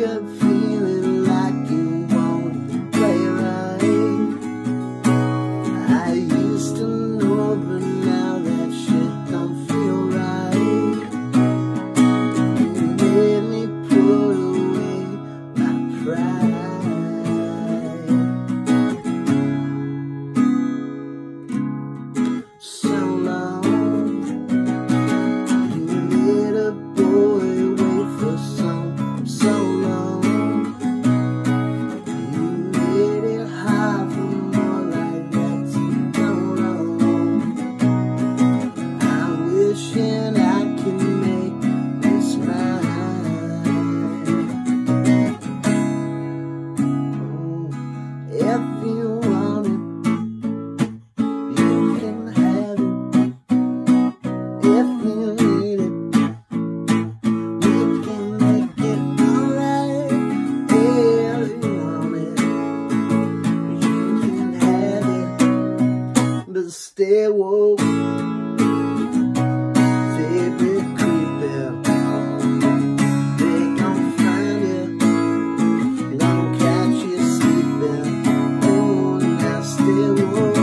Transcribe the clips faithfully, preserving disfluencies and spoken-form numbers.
up feeling like you want to play right. I used to know, but now that shit don't feel right. You made me put away my pride. So long, you made a boy wait for some so long. You made it hard for more like that to go wrong. I'm wishing I could make this mine. Oh, if you want it, you can have it. If you need it, we can make it alright. If you want it, you can have it. But stay woke, stay big creepy. They gon' find you, gon' catch you sleeping. Oh, now stay woke,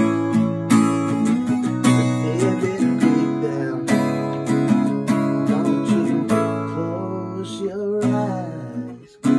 stay big creepy. Don't you close your eyes.